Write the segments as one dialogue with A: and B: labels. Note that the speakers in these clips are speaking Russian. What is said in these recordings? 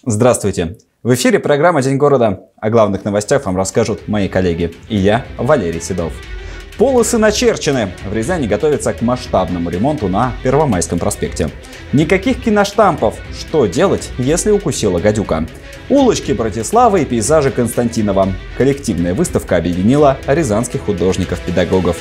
A: Здравствуйте! В эфире программа «День города». О главных новостях вам расскажут мои коллеги. И я, Валерий Седов. Полосы начерчены. В Рязани готовятся к масштабному ремонту на Первомайском проспекте. Никаких киноштампов. Что делать, если укусила гадюка? Улочки Братиславы и пейзажи Константинова. Коллективная выставка объединила рязанских художников-педагогов.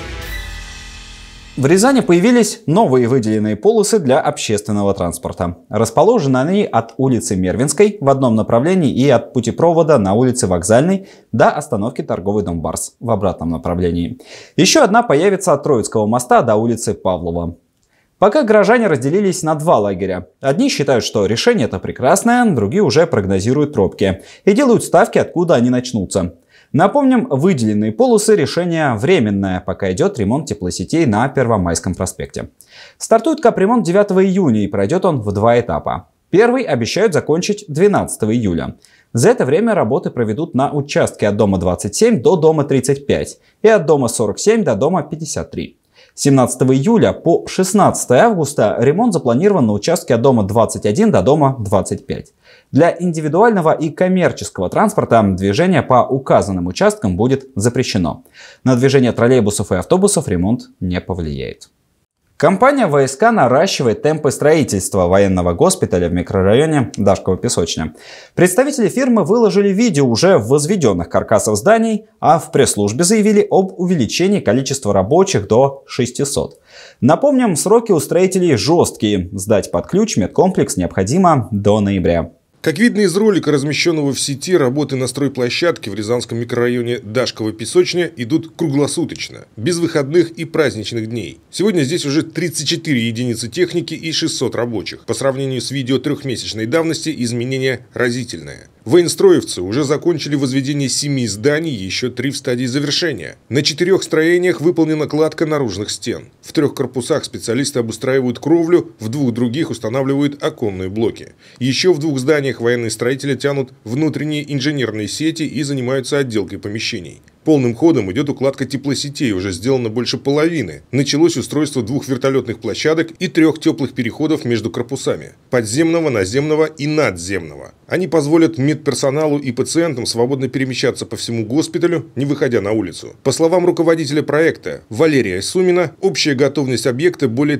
A: В Рязани появились новые выделенные полосы для общественного транспорта. Расположены они от улицы Мервинской в одном направлении и от путепровода на улице Вокзальной до остановки Торговый дом Барс в обратном направлении. Еще одна появится от Троицкого моста до улицы Павлова. Пока горожане разделились на два лагеря. Одни считают, что решение это прекрасное, другие уже прогнозируют пробки и делают ставки, откуда они начнутся. Напомним, выделенные полосы – решение временное, пока идет ремонт теплосетей на Первомайском проспекте. Стартует капремонт 9 июня и пройдет он в два этапа. Первый обещают закончить 12 июля. За это время работы проведут на участке от дома 27 до дома 35 и от дома 47 до дома 53. 17 июля по 16 августа ремонт запланирован на участке от дома 21 до дома 25. Для индивидуального и коммерческого транспорта движение по указанным участкам будет запрещено. На движение троллейбусов и автобусов ремонт не повлияет. Компания ВСК наращивает темпы строительства военного госпиталя в микрорайоне Дашково-Песочня. Представители фирмы выложили видео уже возведенных каркасов зданий, а в пресс-службе заявили об увеличении количества рабочих до 600. Напомним, сроки у строителей жесткие. Сдать под ключ медкомплекс необходимо до ноября.
B: Как видно из ролика, размещенного в сети, работы на стройплощадке в Рязанском микрорайоне Дашково-Песочня идут круглосуточно, без выходных и праздничных дней. Сегодня здесь уже 34 единицы техники и 600 рабочих. По сравнению с видео трехмесячной давности изменение разительное. Военстроевцы уже закончили возведение 7 зданий, еще 3 в стадии завершения. На 4 строениях выполнена кладка наружных стен. В 3 корпусах специалисты обустраивают кровлю, в 2 других устанавливают оконные блоки. Еще в 2 зданиях военные строители тянут внутренние инженерные сети и занимаются отделкой помещений. Полным ходом идет укладка теплосетей, уже сделано больше половины. Началось устройство 2 вертолетных площадок и 3 теплых переходов между корпусами – подземного, наземного и надземного. Они позволят медперсоналу и пациентам свободно перемещаться по всему госпиталю, не выходя на улицу. По словам руководителя проекта Валерия Сумина, общая готовность объекта более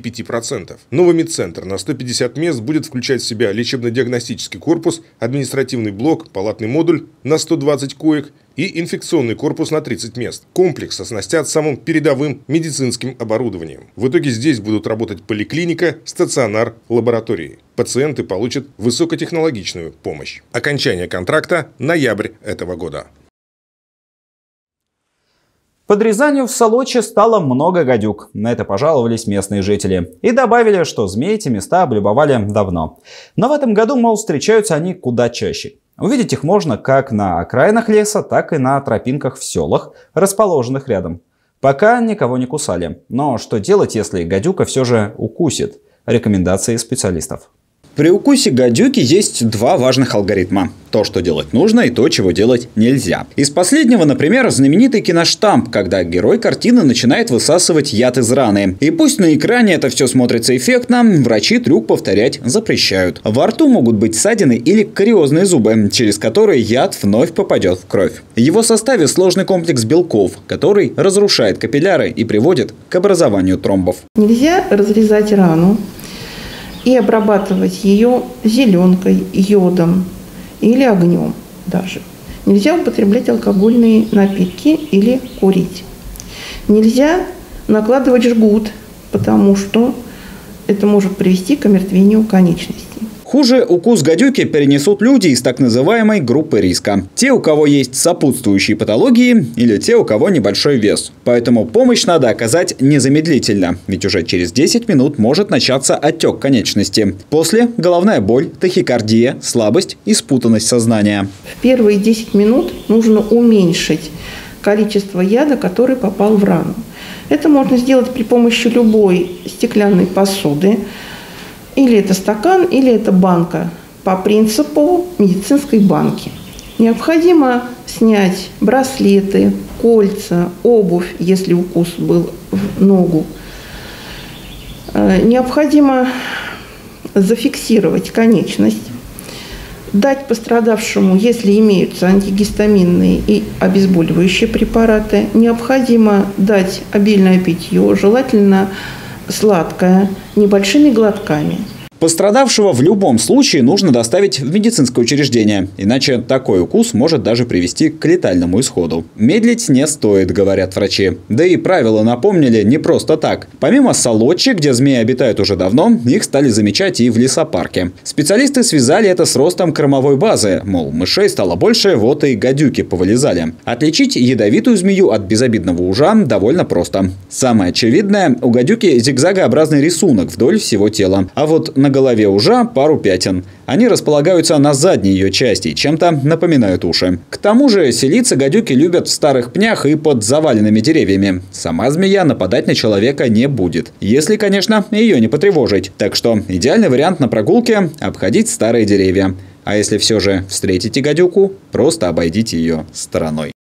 B: 35%. Новый медцентр на 150 мест будет включать в себя лечебно-диагностический корпус, административный блок, палатный модуль на 120 коек и инфекционный корпус на 30 мест. Комплекс оснастят самым передовым медицинским оборудованием. В итоге здесь будут работать поликлиника, стационар, лаборатории. Пациенты получат высокотехнологичную помощь. Окончание контракта – ноябрь этого года.
A: Под Рязанью в Солочи стало много гадюк. На это пожаловались местные жители. И добавили, что змеи эти места облюбовали давно. Но в этом году, мол, встречаются они куда чаще. Увидеть их можно как на окраинах леса, так и на тропинках в селах, расположенных рядом. Пока никого не кусали. Но что делать, если гадюка все же укусит? Рекомендации специалистов.
C: При укусе гадюки есть 2 важных алгоритма. То, что делать нужно, и то, чего делать нельзя. Из последнего, например, знаменитый киноштамп, когда герой картины начинает высасывать яд из раны. И пусть на экране это все смотрится эффектно, врачи трюк повторять запрещают. Во рту могут быть ссадины или кариозные зубы, через которые яд вновь попадет в кровь. В его составе сложный комплекс белков, который разрушает капилляры и приводит к образованию тромбов.
D: Нельзя разрезать рану и обрабатывать ее зеленкой, йодом или огнем даже. Нельзя употреблять алкогольные напитки или курить. Нельзя накладывать жгут, потому что это может привести к омертвению конечностей.
C: Хуже укус гадюки перенесут люди из так называемой группы риска. Те, у кого есть сопутствующие патологии, или те, у кого небольшой вес. Поэтому помощь надо оказать незамедлительно, ведь уже через 10 минут может начаться отек конечности. После – головная боль, тахикардия, слабость и спутанность сознания.
D: В первые 10 минут нужно уменьшить количество яда, который попал в рану. Это можно сделать при помощи любой стеклянной посуды. Или это стакан, или это банка по принципу медицинской банки. Необходимо снять браслеты, кольца, обувь, если укус был в ногу. Необходимо зафиксировать конечность Дать пострадавшему, если имеются антигистаминные и обезболивающие препараты, необходимо дать обильное питье, желательно сладкое, небольшими глотками.
C: Пострадавшего в любом случае нужно доставить в медицинское учреждение, иначе такой укус может даже привести к летальному исходу. Медлить не стоит, говорят врачи. Да и правила напомнили не просто так. Помимо Солодчи, где змеи обитают уже давно, их стали замечать и в лесопарке. Специалисты связали это с ростом кормовой базы. Мол, мышей стало больше, вот и гадюки повылезали. Отличить ядовитую змею от безобидного ужа довольно просто. Самое очевидное, у гадюки зигзагообразный рисунок вдоль всего тела. А вот на голове ужа пару пятен. Они располагаются на задней ее части, чем-то напоминают уши. К тому же селиться гадюки любят в старых пнях и под заваленными деревьями. Сама змея нападать на человека не будет. Если, конечно, ее не потревожить. Так что идеальный вариант на прогулке – обходить старые деревья. А если все же встретите гадюку, просто обойдите ее стороной.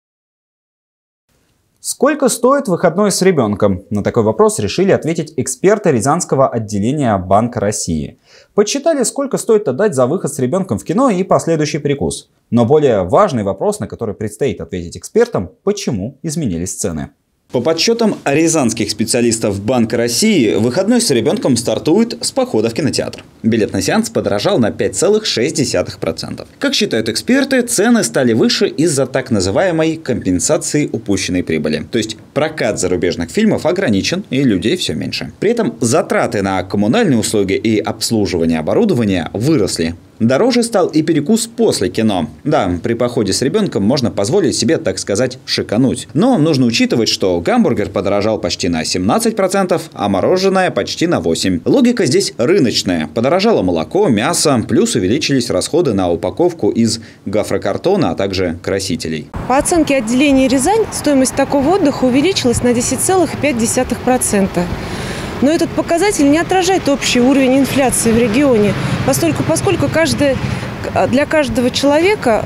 A: Сколько стоит выходной с ребенком? На такой вопрос решили ответить эксперты Рязанского отделения Банка России. Подсчитали, сколько стоит отдать за выход с ребенком в кино и последующий перекус. Но более важный вопрос, на который предстоит ответить экспертам – почему изменились цены?
C: По подсчетам рязанских специалистов Банка России, выходной с ребенком стартует с похода в кинотеатр. Билет на сеанс подорожал на 5,6%. Как считают эксперты, цены стали выше из-за так называемой компенсации упущенной прибыли. То есть прокат зарубежных фильмов ограничен и людей все меньше. При этом затраты на коммунальные услуги и обслуживание оборудования выросли. Дороже стал и перекус после кино. Да, при походе с ребенком можно позволить себе, так сказать, шикануть. Но нужно учитывать, что гамбургер подорожал почти на 17%, а мороженое почти на 8%. Логика здесь рыночная. Подорожало молоко, мясо, плюс увеличились расходы на упаковку из гофрокартона, а также красителей.
E: По оценке отделения Рязань, стоимость такого отдыха увеличилась на 10,5%. Но этот показатель не отражает общий уровень инфляции в регионе, поскольку для каждого человека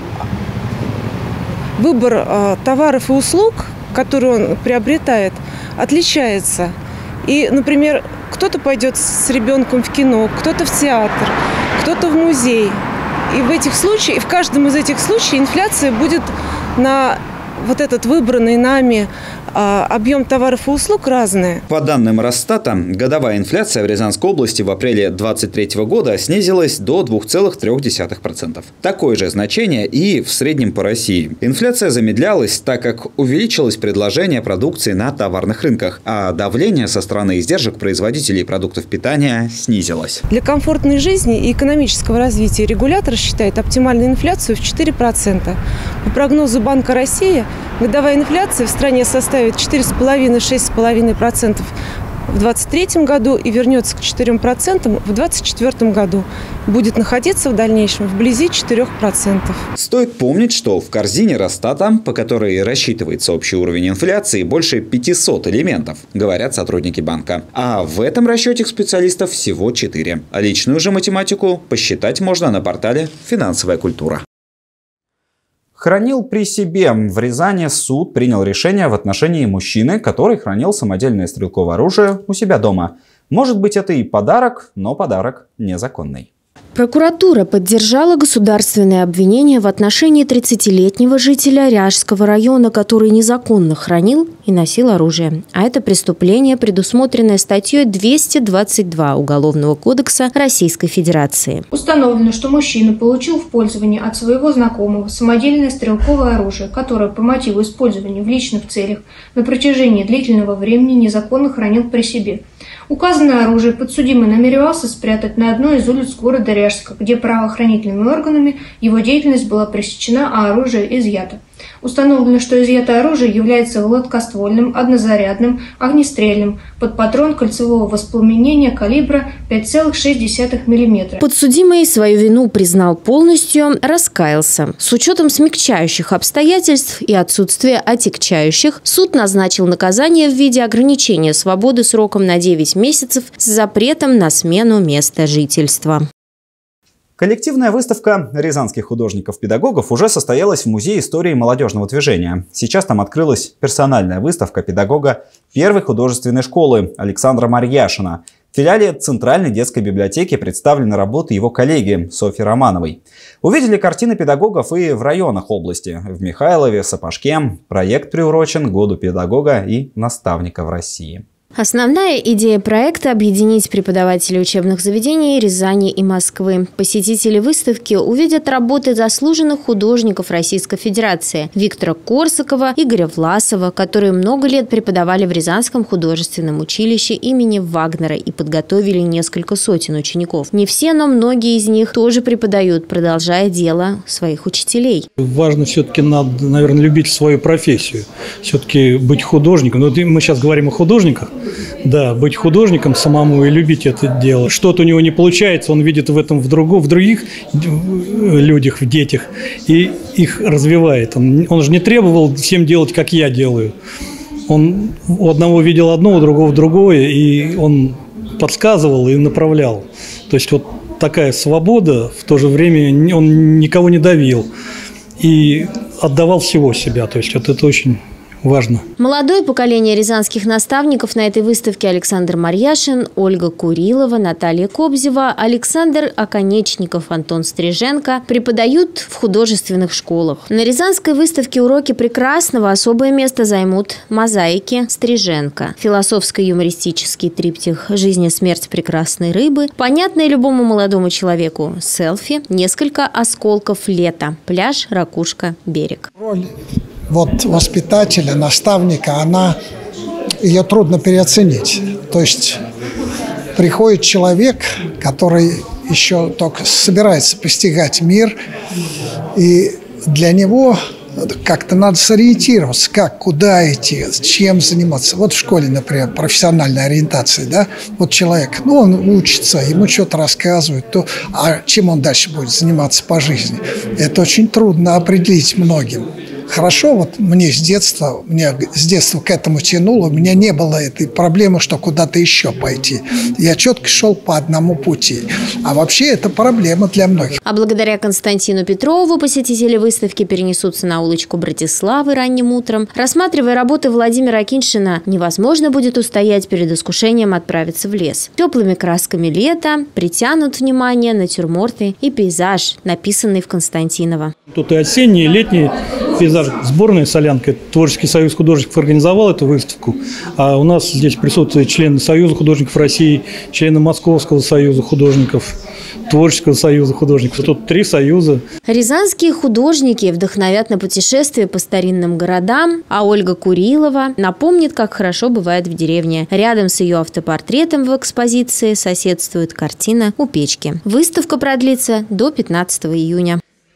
E: выбор товаров и услуг, которые он приобретает, отличается. И, например, кто-то пойдет с ребенком в кино, кто-то в театр, кто-то в музей. И в каждом из этих случаев инфляция будет на вот этот выбранный нами объем товаров и услуг разные.
C: По данным Росстата, годовая инфляция в Рязанской области в апреле 2023 года снизилась до 2,3%. Такое же значение и в среднем по России. Инфляция замедлялась, так как увеличилось предложение продукции на товарных рынках, а давление со стороны издержек производителей продуктов питания снизилось.
E: Для комфортной жизни и экономического развития регулятор считает оптимальную инфляцию в 4%. По прогнозу Банка России, годовая инфляция в стране составит 4,5–6,5% в 2023 году и вернется к 4% в 2024 году. Будет находиться в дальнейшем вблизи 4%.
C: Стоит помнить, что в корзине Росстата, по которой рассчитывается общий уровень инфляции, больше 500 элементов, говорят сотрудники банка. А в этом расчете специалистов всего 4. А личную же математику посчитать можно на портале «Финансовая культура».
A: Хранил при себе. В Рязани суд принял решение в отношении мужчины, который хранил самодельное стрелковое оружие у себя дома. Может быть, это и подарок, но подарок незаконный.
F: Прокуратура поддержала государственное обвинение в отношении 30-летнего жителя Ряжского района, который незаконно хранил и носил оружие. А это преступление, предусмотренное статьей 222 Уголовного кодекса Российской Федерации.
G: Установлено, что мужчина получил в пользование от своего знакомого самодельное стрелковое оружие, которое по мотиву использования в личных целях на протяжении длительного времени незаконно хранил при себе. Указанное оружие подсудимый намеревался спрятать на одной из улиц города Ряжска, где правоохранительными органами его деятельность была пресечена, а оружие изъято. Установлено, что изъятое оружие является гладкоствольным, однозарядным, огнестрельным, под патрон кольцевого воспламенения калибра 5,6 мм.
F: Подсудимый свою вину признал полностью, раскаялся. С учетом смягчающих обстоятельств и отсутствия отягчающих, суд назначил наказание в виде ограничения свободы сроком на 9 месяцев с запретом на смену места жительства.
A: Коллективная выставка рязанских художников-педагогов уже состоялась в Музее истории молодежного движения. Сейчас там открылась персональная выставка педагога первой художественной школы Александра Марьяшина. В филиале Центральной детской библиотеки представлены работы его коллеги Софьи Романовой. Увидели картины педагогов и в районах области. В Михайлове, Сапожке. Проект приурочен к Году педагога и наставника в России.
F: Основная идея проекта – объединить преподавателей учебных заведений Рязани и Москвы. Посетители выставки увидят работы заслуженных художников Российской Федерации Виктора Корсакова, Игоря Власова, которые много лет преподавали в Рязанском художественном училище имени Вагнера и подготовили несколько сотен учеников. Не все, но многие из них тоже преподают, продолжая дело своих учителей.
H: Важно все-таки, наверное, любить свою профессию. Все-таки быть художником. Вот мы сейчас говорим о художниках. Да, быть художником самому и любить это дело. Что-то у него не получается, он видит в этом в других людях, в детях, и их развивает. Он же не требовал всем делать, как я делаю. Он у одного видел одно, у другого другое, и он подсказывал и направлял. То есть вот такая свобода, в то же время он никого не давил и отдавал всего себя. То есть вот это очень важно.
F: Молодое поколение рязанских наставников на этой выставке: Александр Марьяшин, Ольга Курилова, Наталья Кобзева, Александр Оконечников, Антон Стриженко преподают в художественных школах. На Рязанской выставке «Уроки прекрасного» особое место займут мозаики Стриженко, философско-юмористический триптих «Жизнь и смерть прекрасной рыбы», понятный любому молодому человеку селфи, несколько осколков лета, пляж, ракушка, берег.
I: Вот воспитателя, наставника, ее трудно переоценить. То есть приходит человек, который еще только собирается постигать мир, и для него как-то надо сориентироваться, как, куда идти, чем заниматься. Вот в школе, например, профессиональной ориентации, да, вот человек, он учится, ему что-то рассказывают, а чем он дальше будет заниматься по жизни? Это очень трудно определить многим. Хорошо, вот меня с детства к этому тянуло, у меня не было этой проблемы, что куда-то еще пойти. Я четко шел по одному пути. А вообще это проблема для многих.
F: А благодаря Константину Петрову посетители выставки перенесутся на улочку Братиславы ранним утром. Рассматривая работы Владимира Акиньшина, невозможно будет устоять перед искушением отправиться в лес. Теплыми красками лета притянут внимание натюрморты и пейзаж, написанный в Константиново.
H: Тут и осенний, и летний пейзаж. Сборная «Солянка», Творческий союз художников организовал эту выставку, а у нас здесь присутствуют члены Союза художников России, члены Московского союза художников, Творческого союза художников. Тут 3 союза. Рязанские
F: художники вдохновят на путешествие по старинным городам, а Ольга Курилова напомнит, как хорошо бывает в деревне. Рядом с ее автопортретом в экспозиции соседствует картина «У печки». Выставка продлится до 15 июня.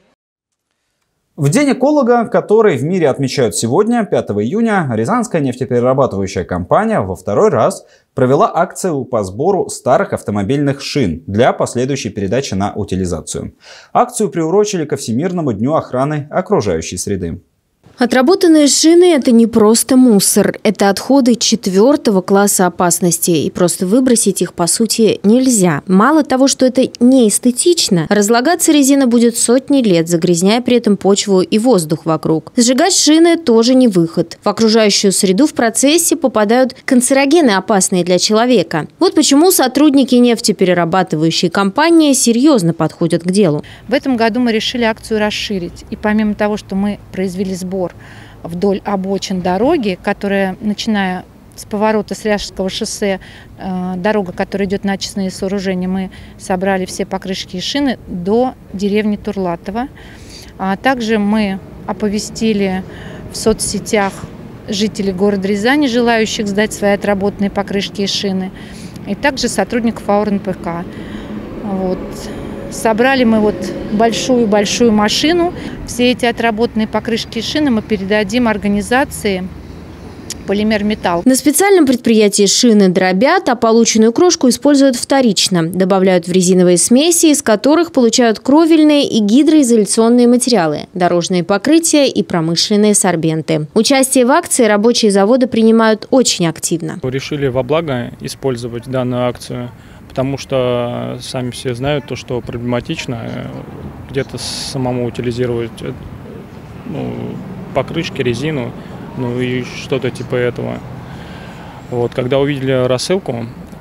A: В День эколога, который в мире отмечают сегодня, 5 июня, Рязанская нефтеперерабатывающая компания во второй раз провела акцию по сбору старых автомобильных шин для последующей передачи на утилизацию. Акцию приурочили ко Всемирному дню охраны окружающей среды.
F: Отработанные шины – это не просто мусор, это отходы 4-го класса опасности, и просто выбросить их, по сути, нельзя. Мало того, что это не эстетично, разлагаться резина будет сотни лет, загрязняя при этом почву и воздух вокруг. Сжигать шины тоже не выход. В окружающую среду в процессе попадают канцерогены, опасные для человека. Вот почему сотрудники нефтеперерабатывающей компании серьезно подходят к делу.
J: В этом году мы решили акцию расширить, и помимо того, что мы произвели сбор вдоль обочин дороги, которая, начиная с поворота с Ряжского шоссе, дорога, которая идет на очистные сооружения, мы собрали все покрышки и шины до деревни Турлатово. А также мы оповестили в соцсетях жителей города Рязани, желающих сдать свои отработанные покрышки и шины, и также сотрудников АО РНПК. Вот. Собрали мы большую-большую машину. Все эти отработанные покрышки и шины мы передадим организации «Полимер Металл».
F: На специальном предприятии шины дробят, а полученную крошку используют вторично. Добавляют в резиновые смеси, из которых получают кровельные и гидроизоляционные материалы, дорожные покрытия и промышленные сорбенты. Участие в акции рабочие завода принимают очень активно.
K: Решили во благо использовать данную акцию, потому что сами все знают то, что проблематично где-то самому утилизировать покрышки, резину, и что-то типа этого. Вот, когда увидели рассылку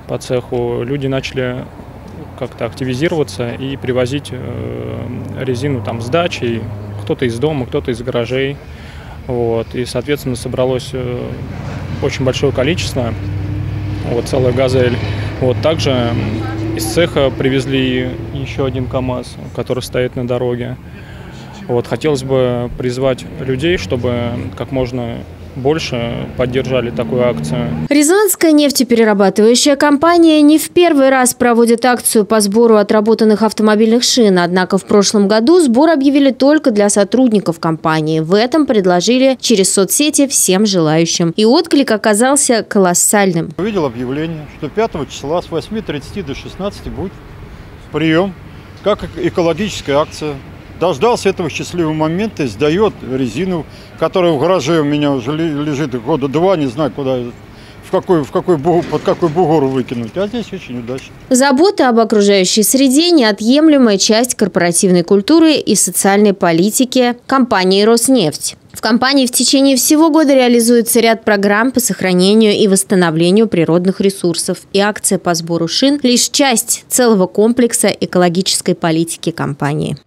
K: по цеху, люди начали как-то активизироваться и привозить резину там с дачи, кто-то из дома, кто-то из гаражей. Вот. И, соответственно, собралось очень большое количество, вот, целая газель. Вот. Также из цеха привезли еще один КАМАЗ, который стоит на дороге. Вот. Хотелось бы призвать людей, чтобы как можно больше поддержали такую акцию.
F: Рязанская нефтеперерабатывающая компания не в первый раз проводит акцию по сбору отработанных автомобильных шин. Однако в прошлом году сбор объявили только для сотрудников компании. В этом предложили через соцсети всем желающим. И отклик оказался колоссальным.
L: Увидел объявление, что 5 числа с 8:30 до 16 будет прием, как экологическая акция. Дождался этого счастливого момента и сдает резину, которая в гараже у меня уже лежит года 2, не знаю, куда, под какой бугор выкинуть. А здесь очень удачно.
F: Забота об окружающей среде – неотъемлемая часть корпоративной культуры и социальной политики компании «Роснефть». В компании в течение всего года реализуется ряд программ по сохранению и восстановлению природных ресурсов. И акция по сбору шин – лишь часть целого комплекса экологической политики компании.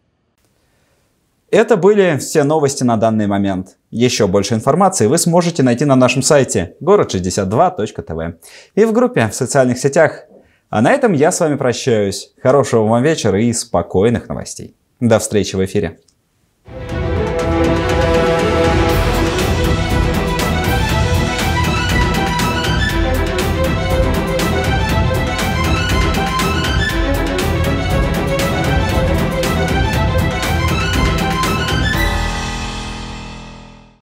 A: Это были все новости на данный момент. Еще больше информации вы сможете найти на нашем сайте город62.тв и в группе в социальных сетях. А на этом я с вами прощаюсь. Хорошего вам вечера и спокойных новостей. До встречи в эфире.